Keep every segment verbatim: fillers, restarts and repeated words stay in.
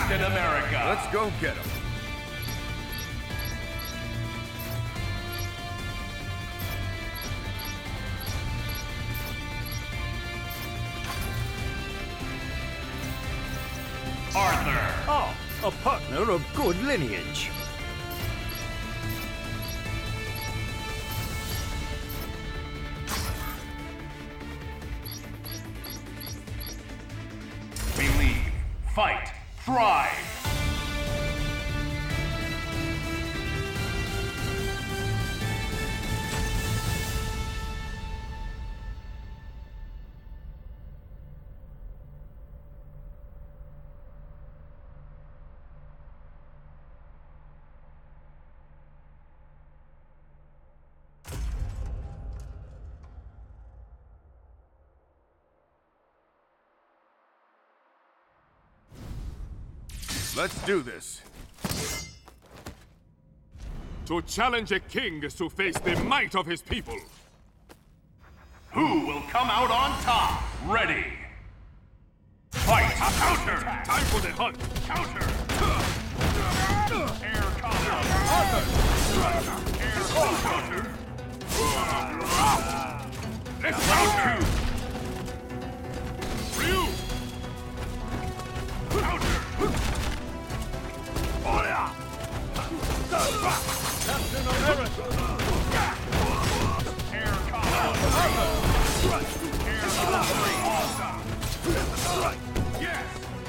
Captain America. Let's go get him. Arthur. Oh, a partner of good lineage. Believe, fight, thrive. Let's do this. To challenge a king is to face the might of his people. Who will come out on top? Ready. Fight. Counter. Time for the hunt. Counter. Air counter. Air counter. Let's round two. Ryu! Counter. Captain America! Air counter. Air counter. Yes.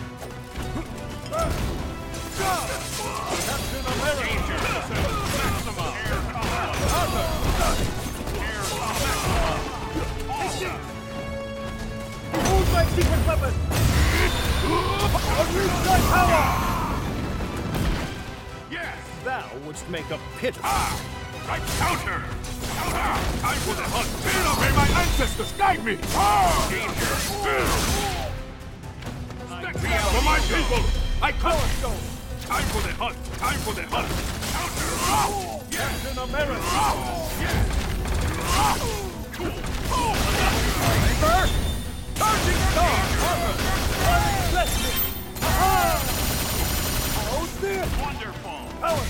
Captain America! Danger. Maximum. Air counter. Air counter. Awesome. Use my secret weapon! Unleash thy power! Yes. Thou wouldst make a pit of Ah. I counter. Counter. Time for the hunt. Fear of me, my ancestors guide me! Ah! Danger. For my people! I come! stone! Time for the hunt! Time for the hunt! Counter. Yes. Captain America! Yes. Reaper! Charging star! Bless me! Aha! How's this? Wonderful. Power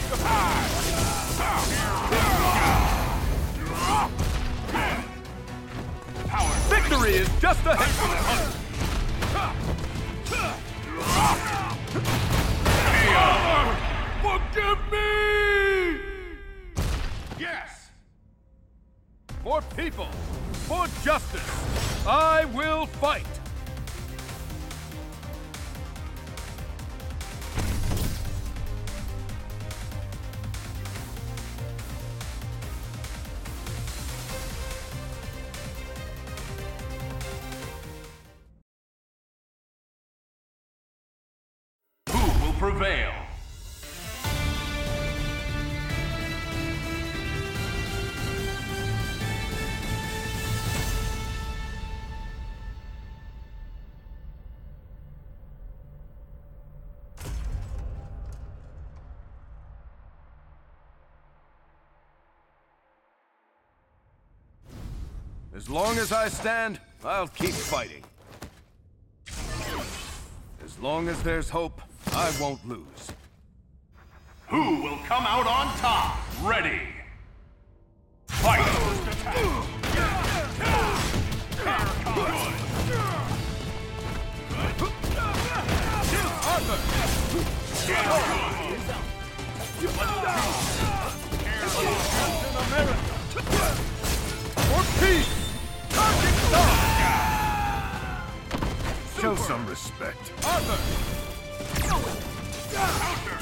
Power. Victory is just ahead. Forgive me! Yes. For people, for justice, I will fight. Who will prevail? As long as I stand, I'll keep fighting. As long as there's hope, I won't lose. Who will come out on top? Ready. Fight. First attack. Captain America! For peace! Charging star! Show some respect. Arthur! Counter.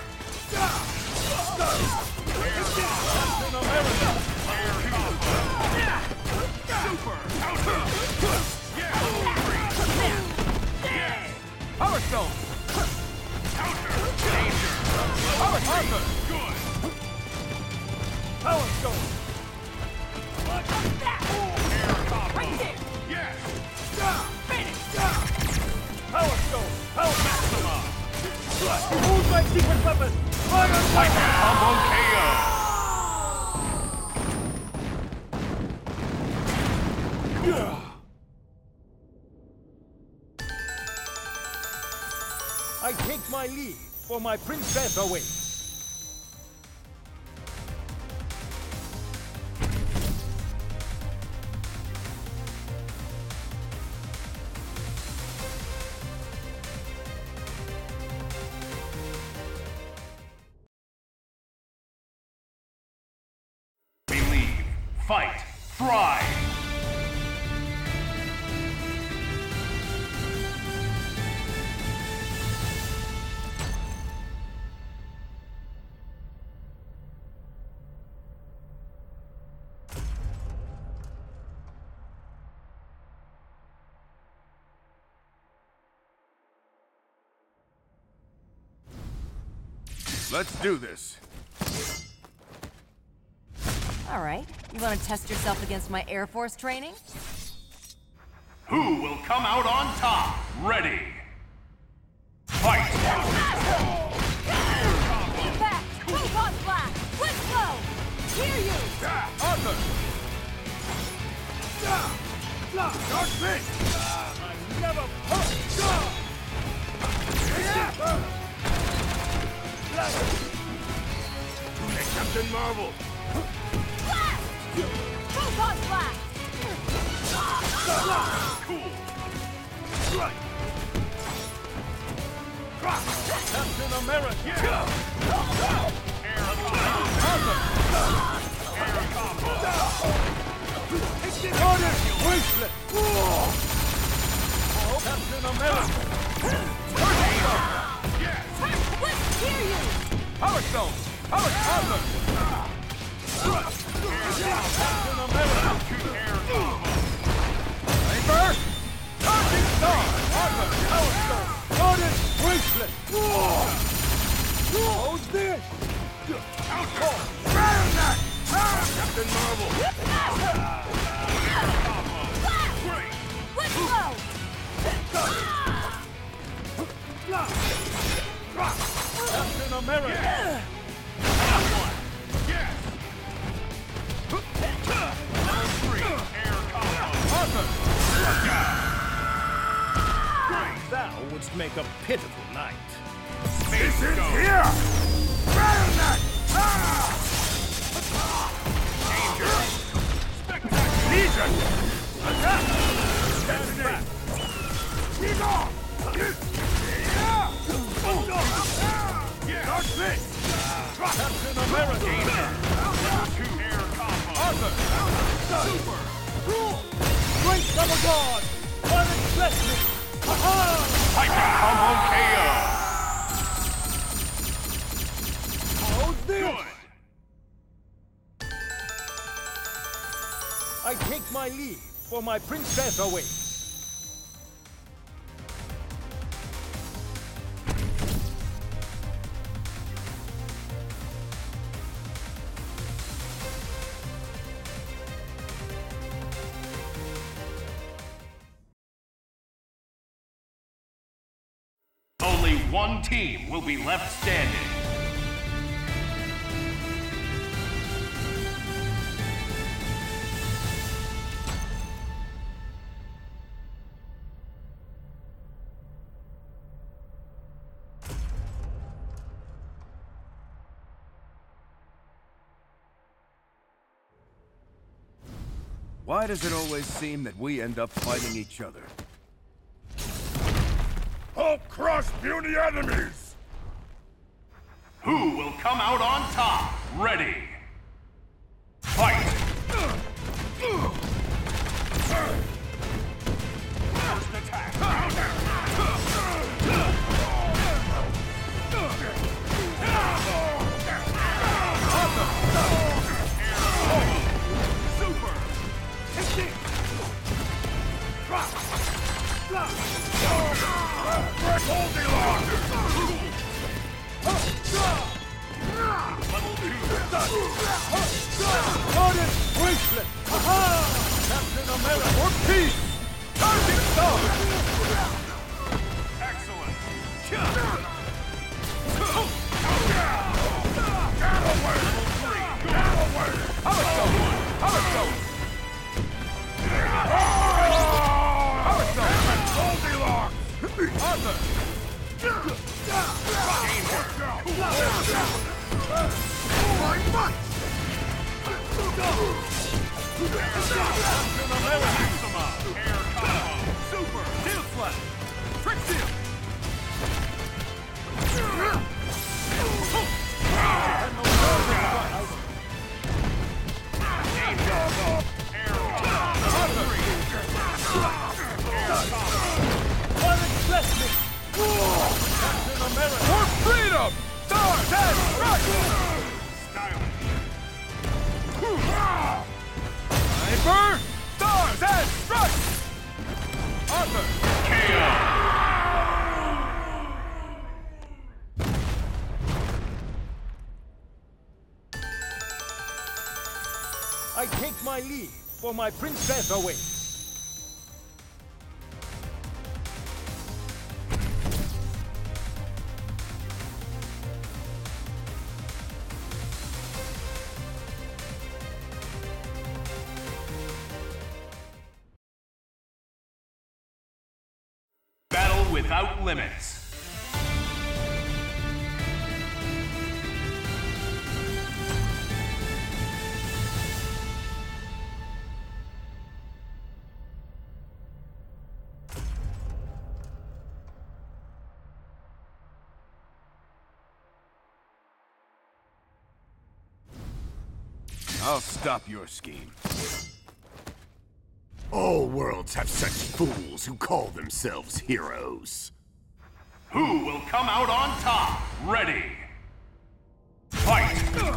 Captain America! Super. Counter. Yes. Power Stone! Counter. Danger. Power Arthur! Good. Power Stone! Air combo. Yes. Power Stone! Power Maxima. Use my secret weapon! Fire! Hyper combo K O. I take my leave. for my princess awaits. Believe, fight, thrive! Let's do this. All right. You want to test yourself against my Air Force training? Who will come out on top? Ready! Fight! Back! Robot Blast! Let's go! Hear you! Arthur! Dark Pit! I never put Hey, Captain Marvel! Blast! Robot Blast! Cool! Captain America! Air combo! Order! Wasteland! Captain America! Yes! Let's hear you! Power Stone! Power Arthur! Captain America! Air combo! Paper! Charging Star! Arthur! Power Stone! Order! Wasteland! Who's this? Captain Marvel! Great! Let's go! Captain America! Yes! Three! Air combo! Arthur! Great! Thou wouldst make a pitiful night. This is Here! Bayonet! Danger! Spectacular! Legion! Attack! Stand back! He's off! Dark Pit! Captain America! Two air combo! Arthur! Super! Great double guard! Unexpected! Ha-ha! Titan combo K How's O! this? Good! I take my leave, for my princess awaits. Only one team will be left standing. Why does it always seem that we end up fighting each other? Hulk crush puny enemies! Who will come out on top? Ready! Fight! First attack! Super! Level two! Order! Wasteland! Ha-ha! Captain America! For peace! Target star! Excellent! Level three! Power Stone! Power Stone! Power Stone! Arthur! Danger! test me! Captain America! For freedom! Stars and stripes! Sniper! Stars and stripes! Arthur! K O! I take my leave, for my princess awaits. Battle without limits. I'll stop your scheme. All worlds have such fools who call themselves heroes. Who will come out on top? Ready. Fight!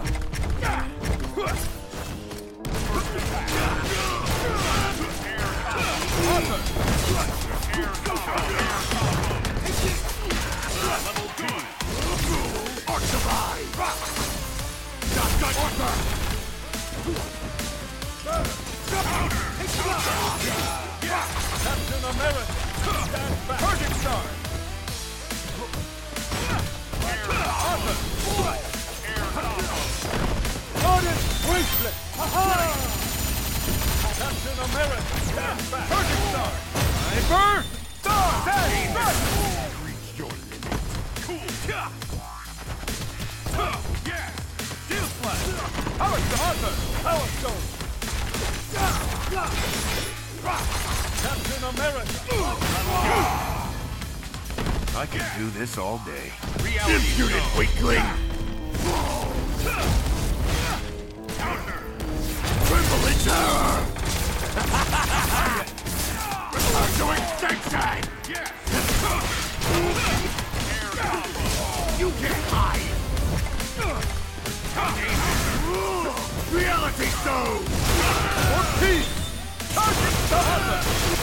Level two. Archivai! Arthur! Captain America! Stand back! Target star! Arthur! Gordon! Bracelet! Ha-ha! Captain America! Stand back! Target star! Sniper! Stars and stripes! Reach your limit. Cool. Yeah. Shield flash! Power to Arthur! Power stone! Captain America! I could do this all day. Reality Impudent zone. weakling! Tremble in terror! Return to extinction! Yes. You can't hide! Reality stone! For peace! Target the Arthur!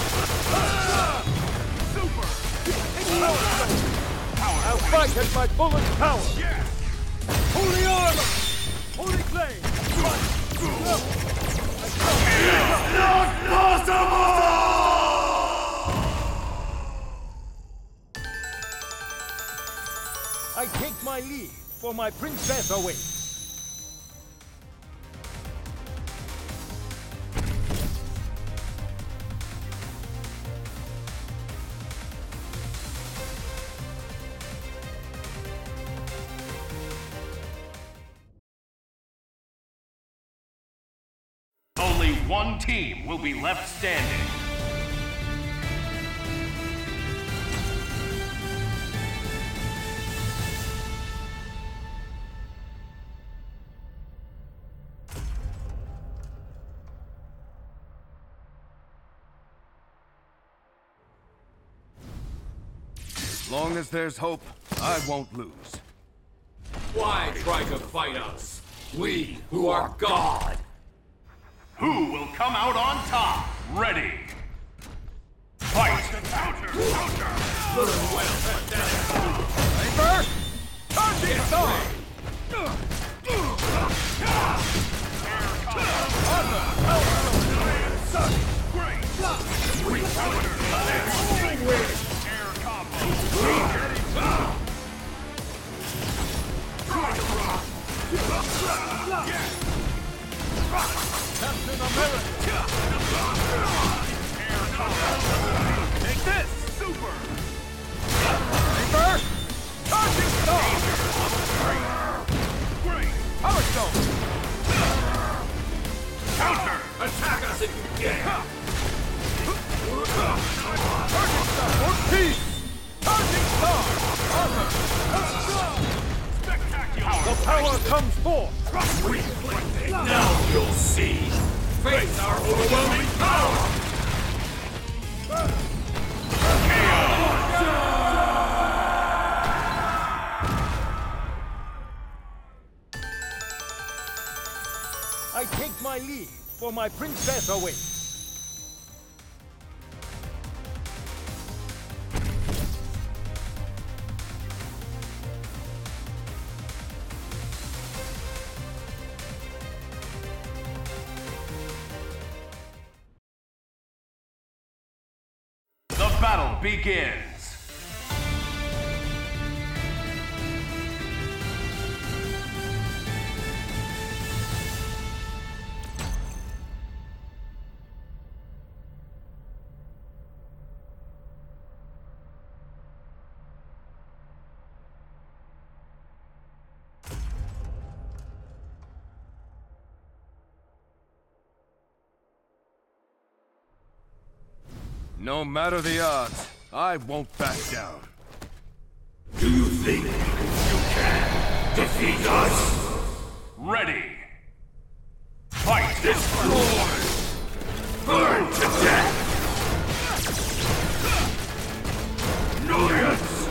Super. Power stone! I'll fight at my fullest power! Yes. Holy armor! Holy flame! Not possible! I take my leave, for my princess awaits. Only one team will be left standing. As long as there's hope, I won't lose. Why try to fight us? We who are God! Who will come out on top? Ready. Fight. Counter. Counter. Sniper! Target star! Arthur! Power stone! Great. Air combo. Captain America! Air combo. Take this! Super. Sniper! Target star! Great. Power stone! Counter. Attack us if you dare! Target star for peace! Target star! Arthur! Spectacular. The power comes forth! Now you'll see! Face our overwhelming power! K O. leave, for my princess awaits. The battle begins! No matter the odds, I won't back down. Do you think you can defeat us? Ready! Fight! Destroy! Burn to death! Annoyance!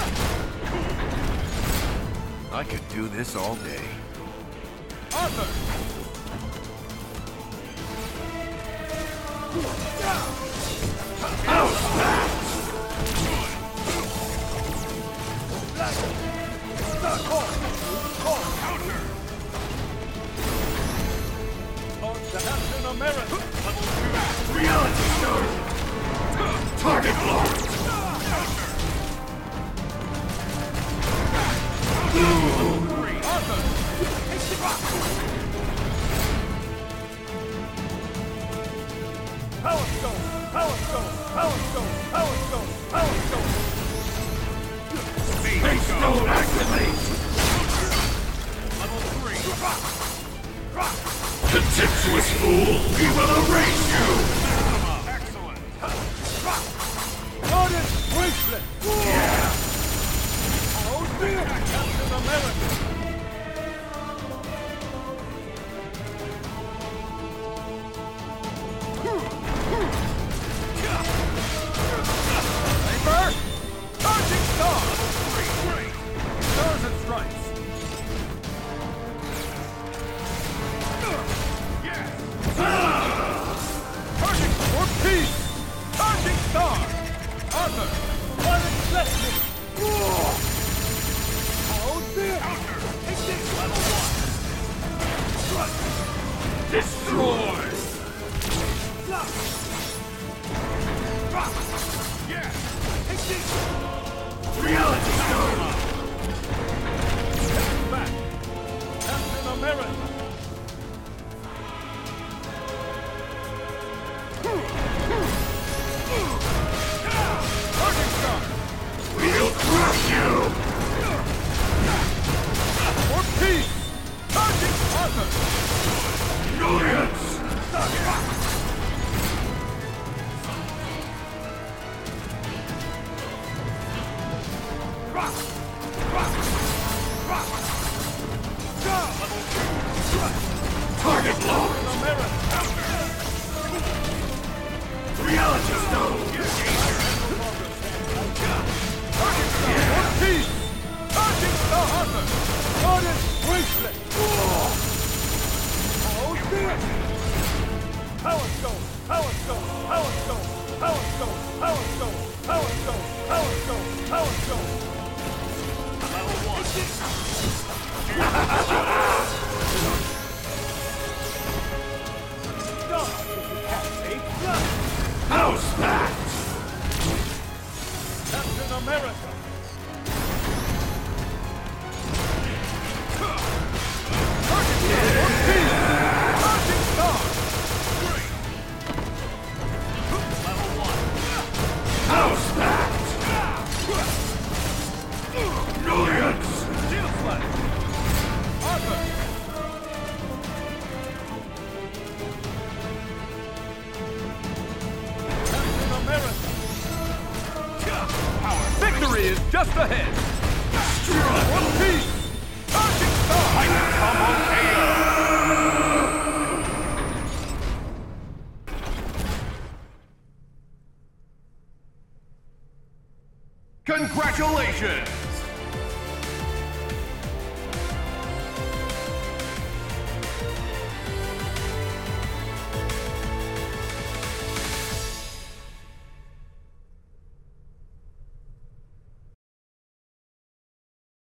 I could do this all day. Arthur! Captain America! Reality stone! Target locked! Arthur! Power Stone! Power Stone! Power Stone! Power Stone! Power Stone! Space Stone activate! Level three! Contemptuous fool! We will erase you! Excellent! Golden Bracelet! Yeah! Oh dear! Captain America! Saber! Charging Star! Stars and Stripes! Charging for peace! Charging Star! Arthur! Violent Blessing! Oh dear! Take this! Level one! Destroy! Yeah! Take this! Reality stone! Take it back! Captain America! Charging Star! We'll crush you! For peace! Charging Arthur! Annoyance! Target locked! America! Reality stone! For peace! Charging Star Arthur! Golden Bracelet! Oh dear! Power Stone! Power Stone! Power Stone! Power Stone! Power Stone! Power Stone! Power Stone! Power Stone! Level one! Stop! Decapitate! House back! Captain America! Charging Star! For peace! Charging Star! Level one! House back! Annoyance! Shield Slash! Arthur! Captain America! Victory is just ahead! For peace! Charging Star! Combo K O! Congratulations!